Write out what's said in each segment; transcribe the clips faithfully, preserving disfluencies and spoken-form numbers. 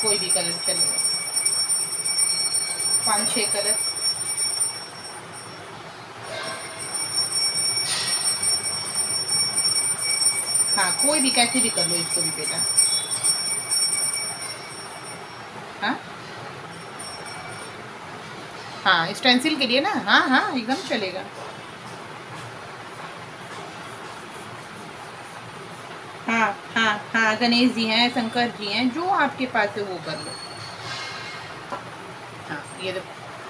कोई भी कलर चलेगा, पाँच छः कलर। हाँ कोई भी, कैसे भी कर लो इसको भी बेटा। हाँ हाँ स्टेंसिल के लिए ना, हाँ हाँ एकदम चलेगा। हाँ हाँ हाँ गणेश जी हैं, शंकर जी हैं, जो आपके पास है वो कर लो। हाँ ये देखो,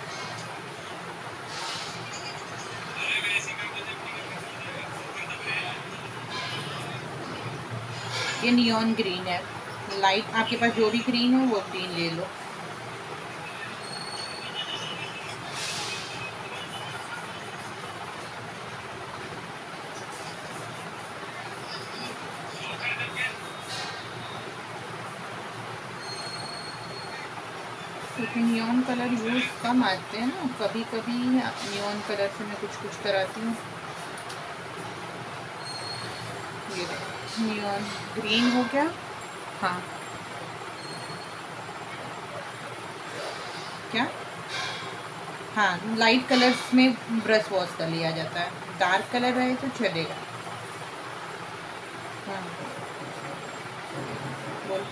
ये नियॉन ग्रीन है, लाइट आपके पास जो भी ग्रीन है वो ग्रीन ले लो। क्योंकि नियॉन कलर यूज़ कम आते हैं ना, कभी कभी नियॉन कलर से मैं कुछ कुछ कराती हूँ। ये नियॉन ग्रीन हो गया। हाँ क्या, हाँ लाइट कलर्स में ब्रश वॉश कर लिया जाता है, डार्क कलर रहे तो चलेगा। हाँ बोल,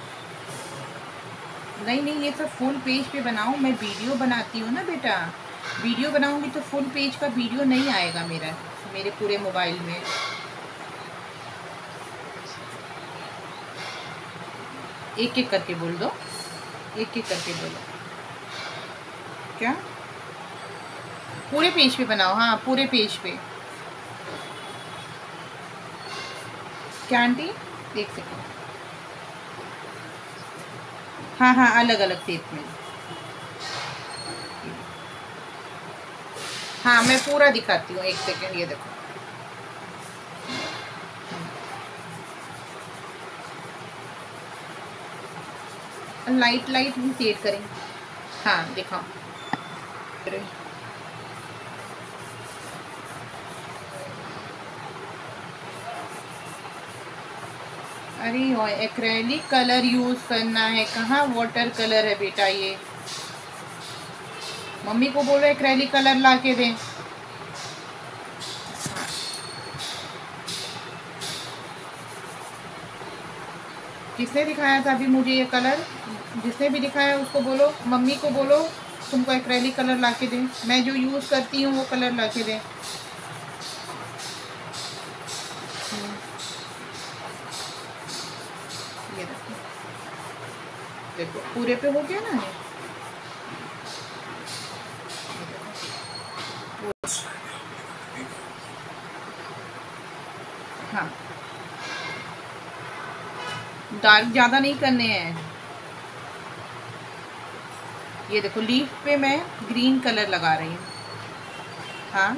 नहीं नहीं ये सब फुल पेज पे बनाओ, मैं वीडियो बनाती हूँ ना बेटा, वीडियो बनाऊंगी तो फुल पेज का वीडियो नहीं आएगा मेरा, मेरे पूरे मोबाइल में। एक एक करके बोल दो, एक एक करके बोलो। क्या, पूरे पेज पे बनाओ, हाँ पूरे पेज पे। क्या आंटी, एक सेकंड, हाँ हाँ अलग अलग शेप में। हाँ मैं पूरा दिखाती हूँ, एक सेकंड, ये देखो लाइट लाइट भी सेट करेंगे। हाँ दिखाओ। अरे एक्रेलिक कलर यूज करना है, कहाँ वाटर कलर है बेटा ये। मम्मी को बोलो एक्रेलिक कलर ला के दें। किसने दिखाया था अभी मुझे ये कलर, जिसने भी दिखाया उसको बोलो, मम्मी को बोलो तुमको एक्रेलिक कलर ला के दें, मैं जो यूज़ करती हूँ वो कलर ला के दें। ये देखो, देखो पूरे पे हो गया ना ये। हाँ डार्क ज़्यादा नहीं करने हैं। ये देखो लीफ पे मैं ग्रीन कलर लगा रही हूँ। हाँ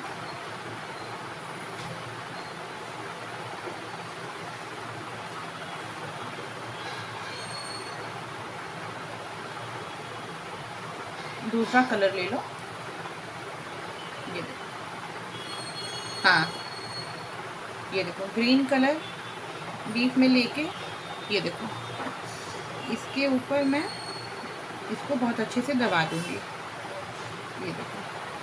दूसरा कलर ले लो, ये देखो, हाँ ये देखो ग्रीन कलर लीफ में लेके, ये देखो इसके ऊपर मैं इसको बहुत अच्छे से दबा दूंगी। ये देखो,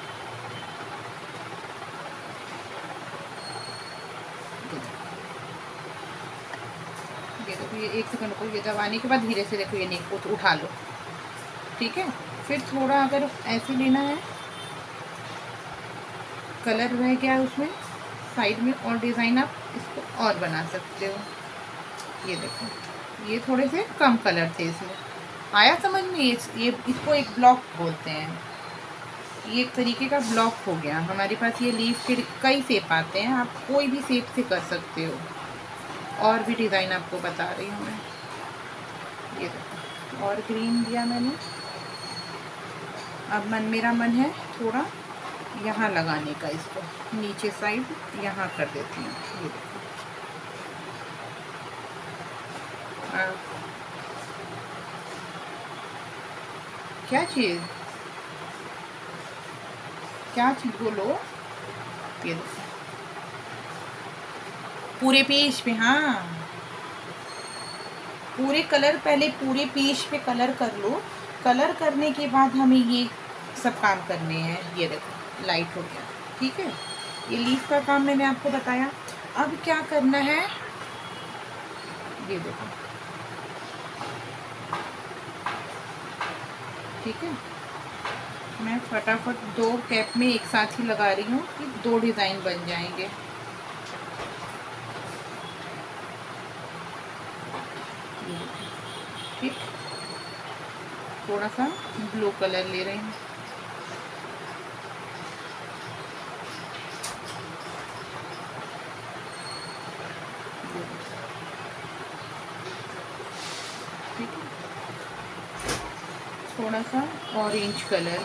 ये देखो, ये एक सेकंड को ये दबाने के बाद धीरे से देखो ये नेक को उठा लो, ठीक है। फिर थोड़ा अगर ऐसे लेना है, कलर रह गया है उसमें साइड में, और डिज़ाइन आप इसको और बना सकते हो। ये देखो ये थोड़े से कम कलर थे इसमें, आया समझ में। ये ये इसको एक ब्लॉक बोलते हैं, ये एक तरीके का ब्लॉक हो गया। हमारे पास ये लीफ के कई शेप आते हैं, आप कोई भी शेप से कर सकते हो। और भी डिज़ाइन आपको बता रही हूँ मैं। ये देखो और ग्रीन दिया मैंने, अब मन मेरा मन है थोड़ा यहाँ लगाने का, इसको नीचे साइड यहाँ कर देती हूँ। ये देखो आ, क्या चीज़, क्या चीज़ बोलो। ये देखो पूरे पेज पे, हाँ पूरे कलर पहले पूरे पेज पे कलर कर लो। कलर करने के बाद हमें ये सब काम करने हैं। ये देखो लाइट हो गया, ठीक है। ये लीफ का काम मैंने आपको बताया। अब क्या करना है, ये देखो, ठीक है। मैं फटाफट दो कैप में एक साथ ही लगा रही हूँ कि दो डिज़ाइन बन जाएंगे। ठीक, थोड़ा सा ब्लू कलर ले रही हूँ। ठीक है, थोड़ा सा ऑरेंज कलर,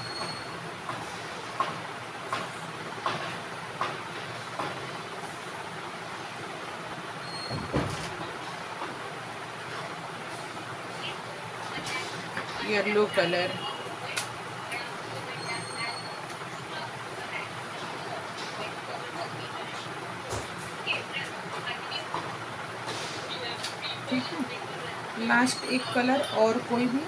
येलो कलर, ठीक है। लास्ट एक कलर और कोई भी,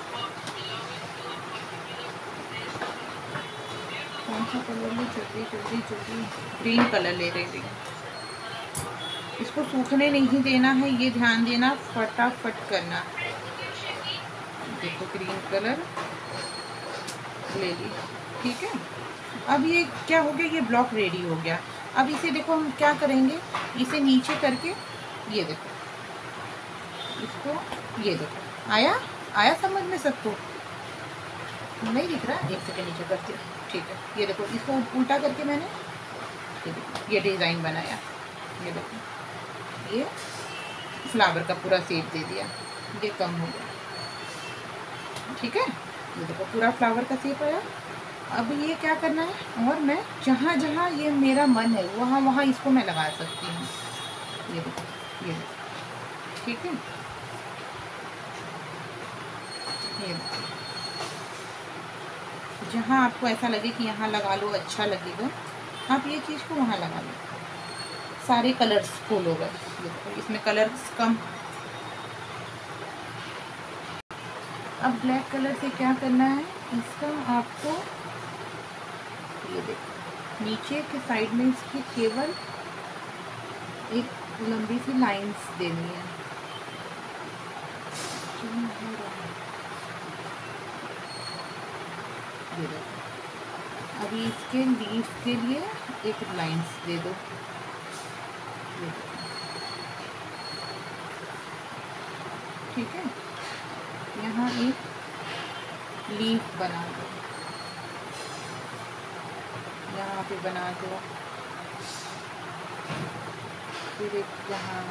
कौन सा कलर ले, जल्दी जल्दी जल्दी, ग्रीन कलर ले रही थी। इसको सूखने नहीं देना है, ये ध्यान देना, फटाफट करना। देखो ग्रीन कलर ले ली, ठीक है। अब ये क्या हो गया, ये ब्लॉक रेडी हो गया। अब इसे देखो हम क्या करेंगे, इसे नीचे करके, ये देखो इसको, ये देखो आया आया समझ में सबको? नहीं दिख रहा, एक सेकंड नीचे करती हूँ, ठीक है। ये देखो इसको उल्टा करके मैंने, ये देखो ये डिज़ाइन बनाया। ये देखो ये फ्लावर का पूरा शेप दे दिया, ये कम हो गया, ठीक है। ये देखो पूरा फ्लावर का शेप आया। अब ये क्या करना है, और मैं जहाँ जहाँ ये मेरा मन है वहाँ वहाँ इसको मैं लगा सकती हूँ। ये देखो, ये देखो, ठीक है। ये देखो, जहाँ आपको ऐसा लगे कि यहाँ लगा लो, अच्छा लगेगा, आप ये चीज़ को वहाँ लगा लो। सारे कलर्स फुल हो गए। ये देखो इसमें कलर्स कम। अब ब्लैक कलर से क्या करना है, इसका आपको, ये देखो नीचे के साइड में इसकी केवल एक लंबी सी लाइंस देनी है। ये देखो, अभी इसके लीफ के लिए एक लाइंस दे दो। ये देखो, ठीक है। यहाँ एक लीफ बना दो, यहाँ पे बना दो, फिर एक यहाँ,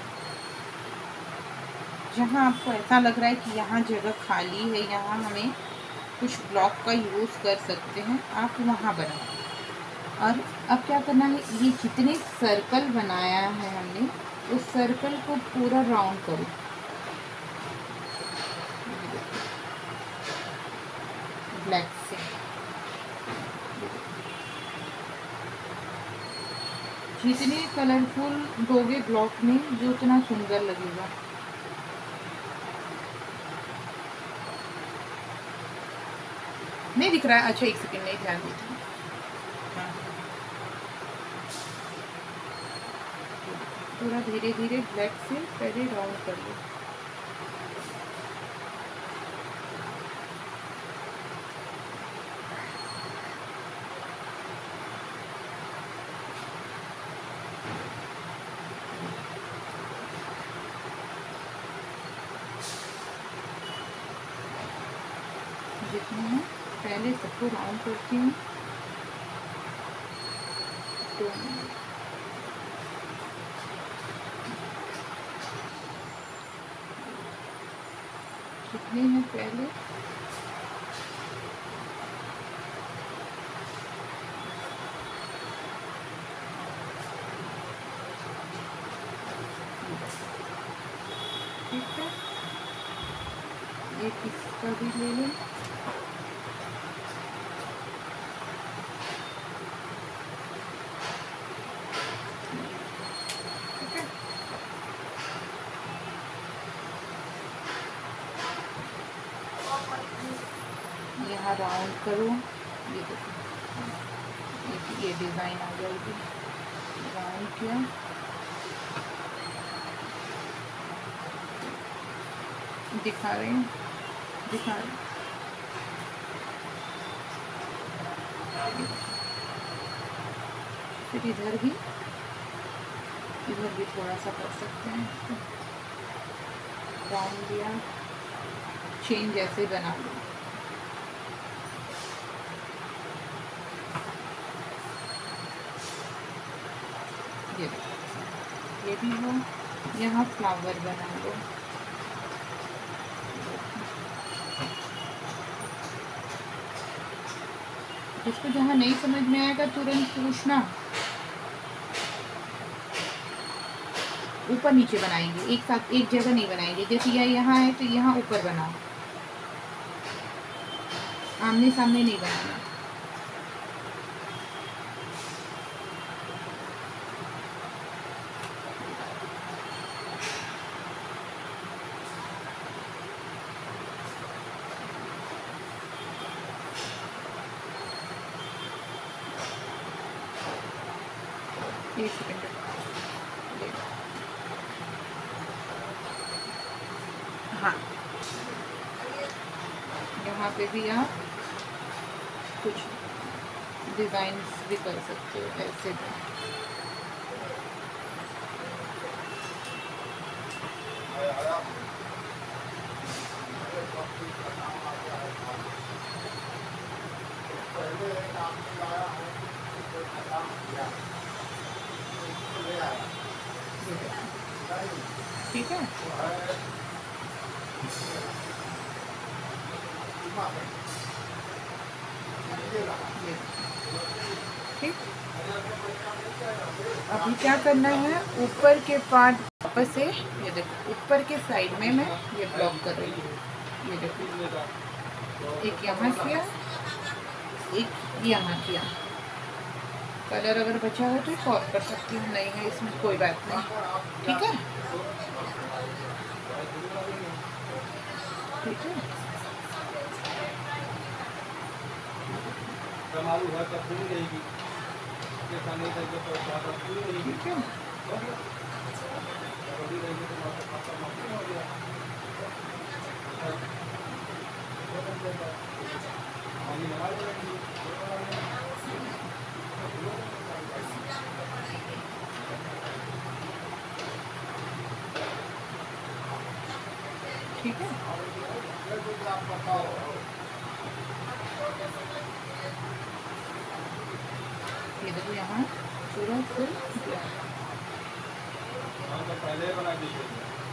जहाँ आपको ऐसा लग रहा है कि यहाँ जगह खाली है, यहाँ हमें कुछ ब्लॉक का यूज़ कर सकते हैं, आप वहाँ बनाओ। और अब क्या करना है, ये जितने सर्कल बनाया है हमने, उस सर्कल को पूरा राउंड करो। ब्लैक से जितने कलरफुल दोगे ब्लॉक में, जो उतना सुंदर लगेगा। नहीं दिख रहा है, अच्छा एक सेकंड, नहीं ध्यान देती हूँ। हाँ, पूरा धीरे धीरे ब्लैक से पहले राउंड कर लो। जितने हैं पहले सबको राउंड करती हूँ। तो जितने हैं पहले, ठीक है। एक इसका भी ले लें, यहाँ राउंड करो, ये देखो ये डिज़ाइन आ जाएगी। राउंड किया, दिखा रहे हैं दिखा रहे हैं फिर इधर भी इधर भी थोड़ा सा कर सकते हैं इसको। राउंड दिया, चेन जैसे बना लो। ये ये भी हो, यहाँ फ्लावर बना लो। जिसको जहाँ नहीं समझ में आएगा तुरंत पूछना। ऊपर नीचे बनाएंगे, एक साथ एक जगह नहीं बनाएंगे। जैसे यह यहाँ है तो यहाँ ऊपर बनाओ, आमने सामने नहीं बनाना। एक सेकंड, हाँ यहाँ पे भी आप कुछ डिज़ाइन भी कर सकते हो ऐसे भी। ठीक है, ठीक। अभी क्या करना है, ऊपर के पार्ट वापस से, ये देखो ऊपर के साइड में मैं ये ब्लॉक कर रही हूँ। ये देखो एक यहाँ किया, एक यहाँ किया। कलर अगर बचा हो तो एक और कर सकती हूँ, नहीं है इसमें कोई बात नहीं। ठीक है, ठीक है। ठीक है, ठीक है। ये देखो यहाँ पूरा फुल पहले बना दीजिए।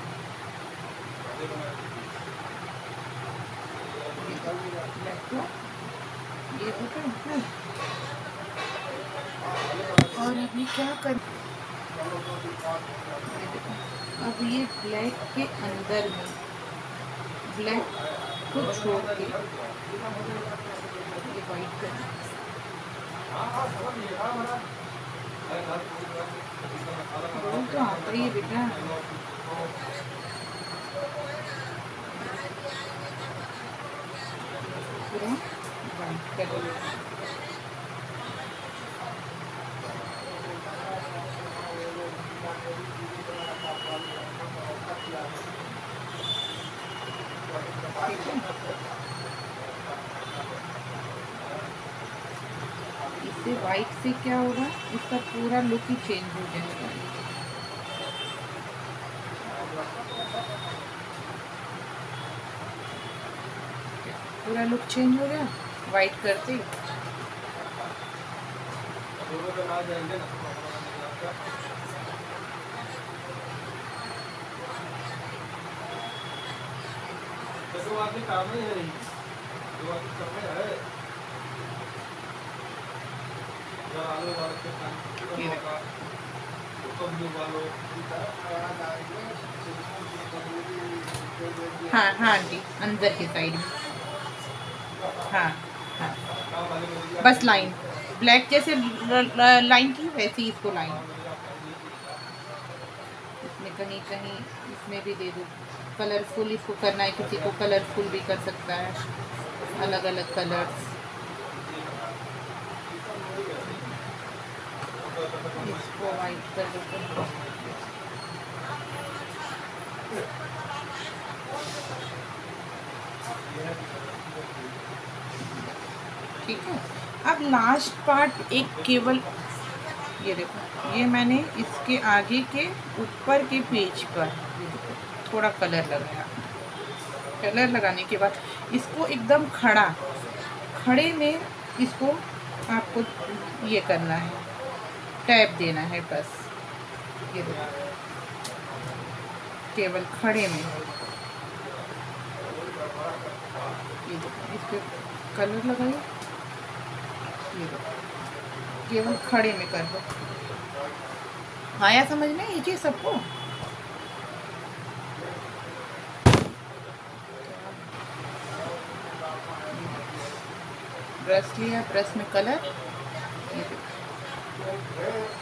ये होता है। और अभी क्या कर, अब ये ब्लैक के अंदर में ब्लैक को छोड़ के ये वाइट करना। तो आता ही है बेटा। पूरा वाइट कर, इससे वाइट से क्या होगा, इसका पूरा लुक ही चेंज हो जाएगा। पूरा लुक चेंज हो गया वाइट करते। दो आदमी काम नहीं है, दो आदमी काम में है। आलू वाले के काम हाँ हाँ जी, अंदर की साइड में। हाँ हाँ, बस लाइन ब्लैक जैसे लाइन की वैसी इसको लाइन। इसमें कहीं कहीं इसमें भी दे दो कलरफुल। इसको करना है किसी को कलरफुल भी कर सकता है। अलग अलग कलर्स। इसको वाइट कर देते हैं। ठीक है, अब लास्ट पार्ट एक केवल ये देखो, ये मैंने इसके आगे के ऊपर के पेज पर ये देखो थोड़ा कलर लगाया। कलर लगाने के बाद इसको एकदम खड़ा खड़े में इसको आपको ये करना है, टैप देना है बस। ये देखो केवल खड़े में, ये देखो इस पे कलर लगाइए। ये देखो केवल खड़े में कर दो। आया समझ में ये चीज़ सबको? ब्रश लिया, ब्रश में कलर, ये देखो